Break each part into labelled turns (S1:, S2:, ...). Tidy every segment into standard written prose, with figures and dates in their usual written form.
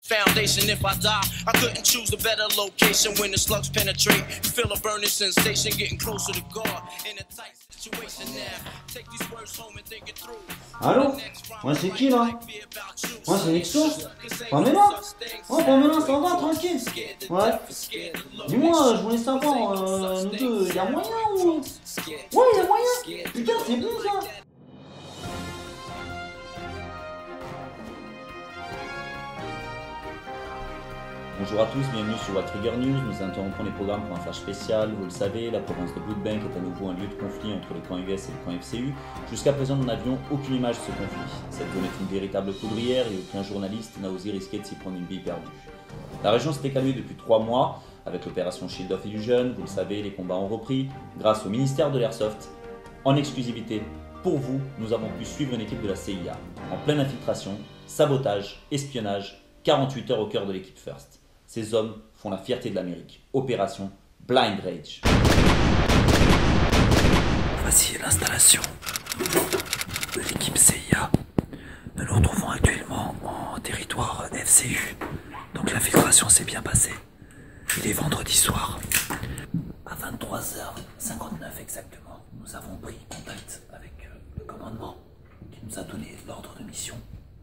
S1: foundation. If I die, I couldn't choose a better location. When the slugs penetrate, you feel a burning sensation, getting closer to God in a tight situation now. Take these words home and think it through.
S2: Allô? Ouais, c'est qui là? Ouais, c'est Nexo? Pamela? Ouais, Pamela, ça va, tranquille? Ouais. Dis-moi, je voulais savoir, nous deux, y'a moyen ou? Ouais, y'a moyen? Putain, c'est bon ça!
S3: Bonjour à tous, bienvenue sur What Trigger News. Nous interrompons les programmes pour un flash spécial. Vous le savez, la province de Bloodbank est à nouveau un lieu de conflit entre le camp US et le camp FCU. Jusqu'à présent, nous n'avions aucune image de ce conflit. Cette zone est une véritable poudrière et aucun journaliste n'a osé risquer de s'y prendre une bille perdue. La région s'était calmée depuis 3 mois avec l'opération Shield of Illusion. Vous le savez, les combats ont repris grâce au ministère de l'Airsoft. En exclusivité, pour vous, nous avons pu suivre une équipe de la CIA en pleine infiltration, sabotage, espionnage, 48 heures au cœur de l'équipe First. Ces hommes font la fierté de l'Amérique. Opération Blind Rage.
S4: Voici l'installation de l'équipe CIA. Nous nous retrouvons actuellement en territoire FCU. Donc l'infiltration s'est bien passée. Il est vendredi soir. À 23h59 exactement, nous avons pris contact avec le commandement qui nous a donné l'ordre de mission.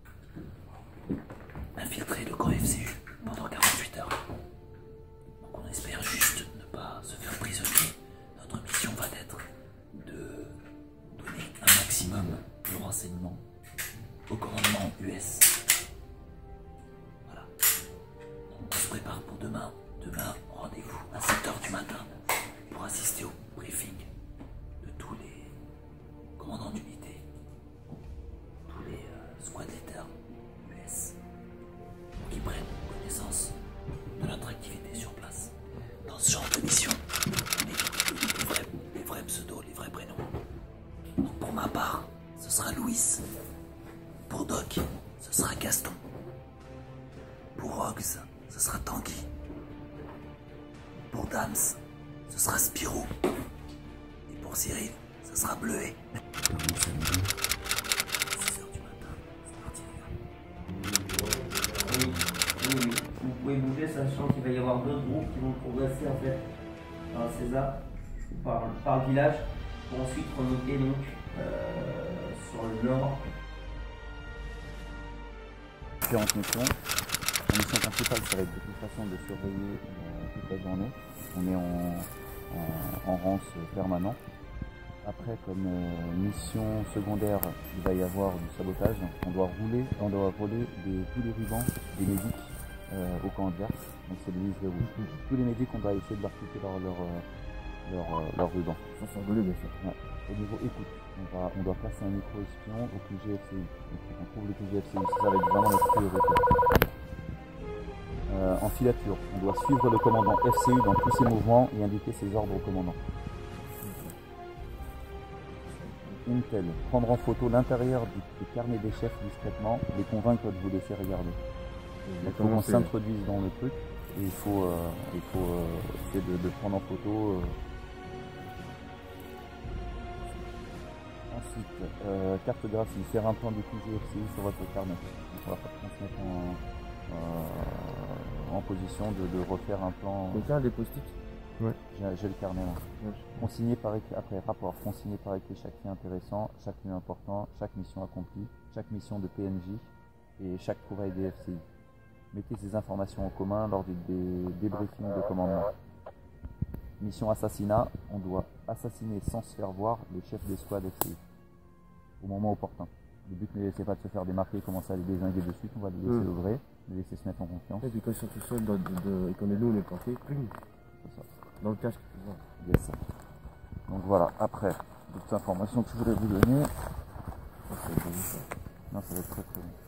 S4: Infiltrer le camp FCU pendant 48 heures. Donc on espère juste ne pas se faire prisonnier. Notre mission va être de donner un maximum de renseignements au commandement US. Voilà. Donc on se prépare pour demain. Demain, rendez-vous à 7h du matin pour assister au briefing de tous les commandants d'unité, tous les squad leaders US qui prennent connaissance de notre activité sur place. Dans ce genre de mission, on est les vrais pseudos, les vrais prénoms. Donc pour ma part, ce sera Louis. Pour Doc, ce sera Gaston. Pour Rogs, ce sera Tanguy. Pour Dams, ce sera Spirou. Et pour Cyril, ce sera Bleuet. 6h du matin, c'est parti les gars.
S2: Vous pouvez bouger, sachant qu'il va y avoir d'autres groupes qui vont progresser en fait par César, par le village, pour ensuite remonter donc sur le nord.
S3: Différentes missions. La mission principale, ça va être de toute façon de surveiller toute la journée. On est en rance permanent. Après, comme mission secondaire, il va y avoir du sabotage. On doit voler tous les rubans des médics au camp adverse. Donc c'est des verrous. Tous les médics, on doit essayer de leur couper leur ruban.
S5: Sans s'envoler, bien sûr.
S3: Ouais. Au niveau écoute, on doit placer un micro-espion au QG FCU. Donc on trouve le QG FCU, ça va être vraiment notre priorité. En filature, on doit suivre le commandant FCU dans tous ses mouvements et indiquer ses ordres au commandant. Intel, prendre en photo l'intérieur du carnet des chefs discrètement, les convaincre de vous laisser regarder. Il faut qu'on s'introduise dans le truc et il faut essayer de prendre en photo. Ensuite, cartographie, faire un plan du QG FCU sur votre carnet. Donc on va pas transmettre en position de refaire un plan.
S5: Donc là, des post-it.
S3: Ouais. J'ai le carnet là. Ouais. Consigné par écrit, après rapport, consigné par écrit chaque fait intéressant, chaque lieu important, chaque mission accomplie, chaque mission de PNJ et chaque trouvaille des FCI. Mettez ces informations en commun lors des débriefings de commandement. Mission assassinat, on doit assassiner sans se faire voir le chef des squads FCI au moment opportun. Le but n'est pas de se faire démarquer et commencer à les dézinguer de suite, on va les laisser œuvrer, les laisser se mettre en confiance.
S5: Et puis quand ils sont tout seuls et qu'on est nous, on est planté, c'est ça. Dans le casque, tu vois.
S3: Yes. Donc voilà, après, d'autres informations que je voulais vous donner. Non, ça va être très très bon.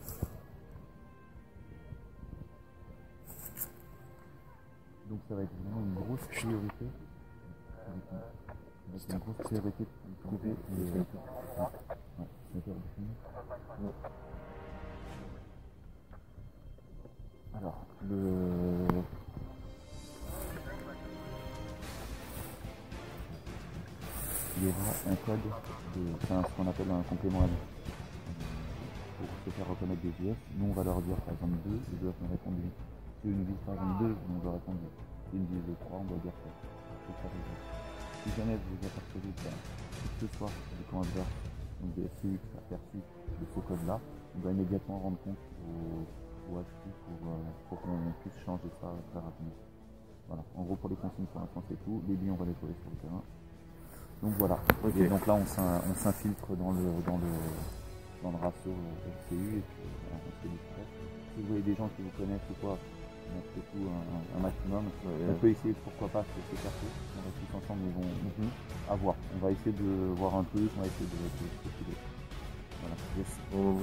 S3: Donc ça va être vraiment une grosse priorité. C'est une grosse priorité de trouver les... Alors, il y aura un code, ce qu'on appelle un complément à vie. Pour se faire reconnaître des US, nous on va leur dire par exemple 2, ils doivent nous répondre 8. Si ils nous disent par exemple 2, on doit répondre 8. Si ils nous disent 3, on doit dire 7. C'est ça les US. Si jamais vous apercevez que ce soit du camp adverse, donc des FCU qui sont aperçus de ce code-là, on doit immédiatement rendre compte au HQ pour qu'on puisse changer ça très rapidement. Voilà, en gros pour les consignes pour l'instant c'est tout, les billes on va les trouver sur le terrain. Donc voilà, okay. Donc là on s'infiltre dans le ratio FCU et puis on se fait discret. Si vous voyez des gens qui vous connaissent ou quoi, c'est tout un maximum. On peut essayer, pourquoi pas, se s'écarter. On va tous ensemble, ils vont à voir. On va essayer de voir un peu, on va essayer de spéculer. Voilà, yes.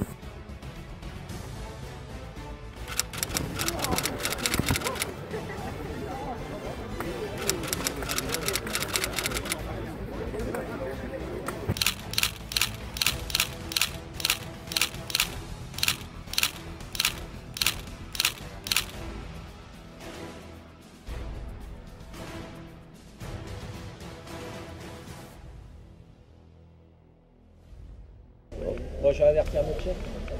S5: Bon, je vais avertir mon chef.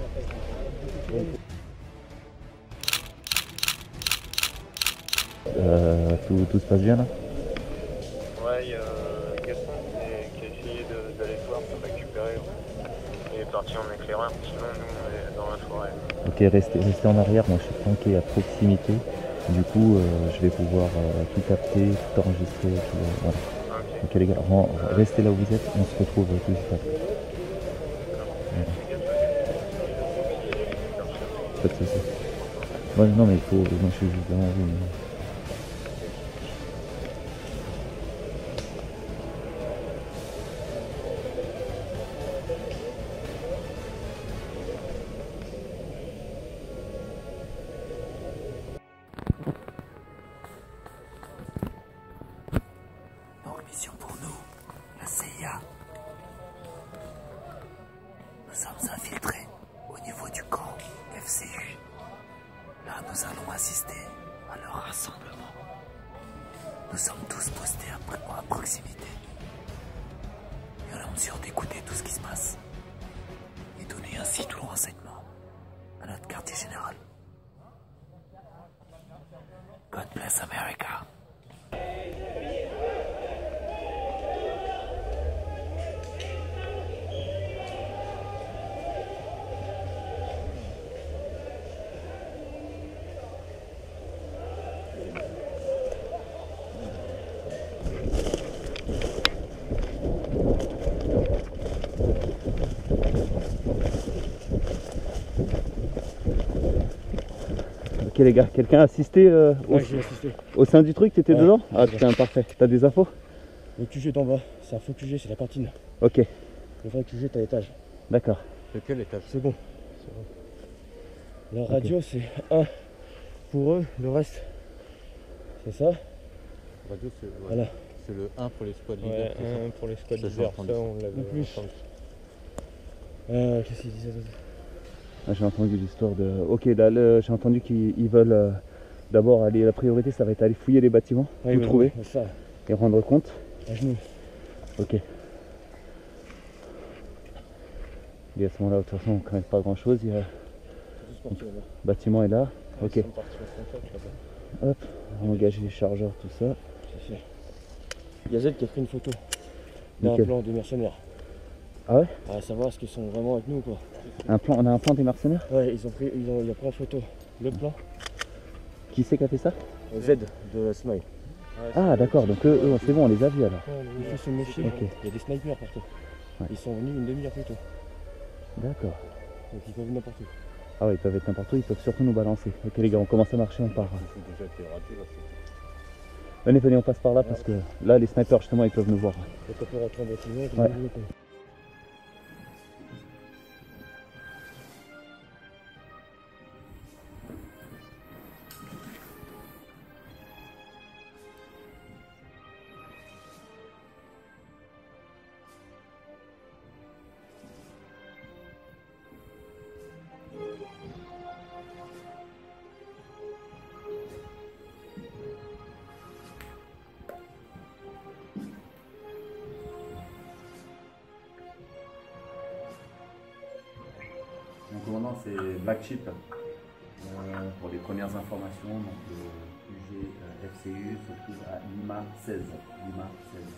S3: Tout se passe bien là?
S6: Ouais, il y a Gaston qui a essayé d'aller voir pour récupérer. Il est parti en éclaireur, sinon nous on est dans la forêt.
S3: Ok, restez en arrière, moi je suis planqué à proximité. Du coup, je vais pouvoir tout capter, tout enregistrer, tout, voilà. Ok les gars, restez là où vous êtes, on se retrouve tout de suite après. Pas de soucis. Ouais, non mais il faut, moi je suis juste devant vous. Mais...
S4: Donc mission pour nous, la CIA. Nous sommes infiltrés au niveau du camp FCU. Là, nous allons assister à leur rassemblement. Nous sommes tous postés à proximité. Et on a mesure d'écouter tout ce qui se passe. Et donner ainsi tout le renseignement à notre quartier général. God bless America.
S3: Ok les gars, quelqu'un a assisté,
S5: J'ai assisté.
S3: au sein du truc, t'étais dedans? Ah
S5: ouais.
S3: putain, parfait. T'as des infos?
S5: Le QG est en bas, c'est un faux QG, c'est la cantine.
S3: Ok,
S5: Le vrai QG est à l'étage.
S3: d'accord.
S6: C'est quel étage?
S5: C'est bon. La radio c'est 1 pour eux, le reste c'est ça.
S6: Radio, c'est
S5: Voilà.
S6: le 1 pour les squads leaders.
S5: Ouais, un pour les squads
S6: Ça, j'ai
S5: d'hiver,
S6: entendu
S5: ça
S6: ça.
S5: on l'avait
S6: En plus.
S5: entendu. Qu'est-ce qu'il disait d'autre?
S3: Ah, j'ai entendu l'histoire de... Ok, là, j'ai entendu qu'ils veulent d'abord aller... La priorité, ça va être aller fouiller les bâtiments,
S5: Ouais,
S3: tout trouver
S5: ça,
S3: et rendre compte.
S5: à genoux.
S3: Ok. Et à ce moment-là, de toute façon, on craint pas grand-chose. Il y a...
S5: Tous partis là-bas.
S3: Le bâtiment est là. Ok.
S5: Ils sont partis au contact là-bas.
S3: Hop, on engage les chargeurs, tout ça.
S5: C'est fait. Il y a Z qui a pris une photo d'un
S3: Nickel.
S5: plan des mercenaires.
S3: Ah ouais?
S5: À savoir ce qu'ils sont vraiment avec nous quoi.
S3: Un plan, on a un plan des mercenaires?
S5: Ouais, il a pris en photo le plan.
S3: Qui c'est qui a fait ça?
S5: Z de Smile.
S3: Ah d'accord, donc eux, c'est bon, on les a vus alors.
S5: Il faut se méfier,
S3: Ok.
S5: il y a des snipers partout.
S3: Ouais.
S5: Ils sont venus une demi-heure plus tôt.
S3: D'accord.
S5: Donc ils peuvent n'importe où.
S3: Ah ouais, ils peuvent être n'importe où, ils peuvent surtout nous balancer. Ok les gars, on commence à marcher, on part. Venez, on passe par là parce que là, les snipers justement, ils peuvent nous voir.
S5: Donc on peut rentrer en bâtiment et
S3: Ouais. c'est Black Sheep. Pour les premières informations, donc le QG FCU se trouve à Lima 16. Lima 16.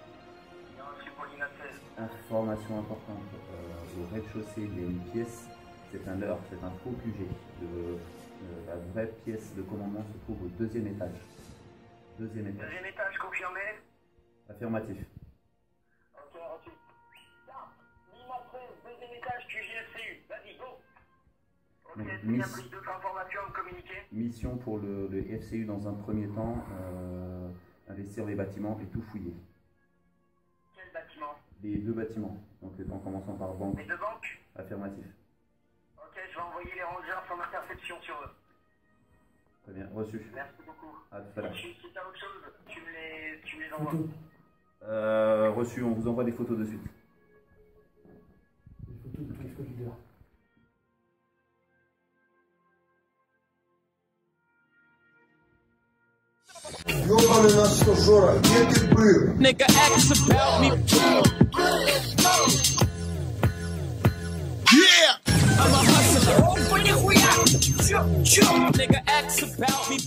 S3: Information importante, au rez-de-chaussée il y a une pièce, c'est un leurre, c'est un faux QG. La vraie pièce de commandement se trouve au deuxième étage. Deuxième étage
S6: confirmé.
S3: Affirmatif.
S6: Ok, reçu. Lima 13, deuxième étage, QGFCU. Vas-y, go. Ok,
S3: Donc,
S6: c'est bien pris d'autres informations à me communiquer.
S3: Mission pour le FCU dans un premier temps, investir les bâtiments et tout fouiller.
S6: Quel bâtiment?
S3: Les deux bâtiments, donc en commençant par banque.
S6: Les deux banques?
S3: Affirmatif.
S6: Ok, je vais envoyer les rangers sans interception sur eux.
S3: Très bien, reçu.
S6: Merci beaucoup.
S3: À tout à l'heure.
S6: Si tu as autre chose, tu me les envoies.
S3: Reçu, on vous envoie des photos de suite.
S5: Les photos de tous les squad leaders.
S7: Ёбаный наш Жора, где ты был?
S1: Nigga ask about me. Yeah, I'm a hustler. Oh, нихуя. Nigga ask about me.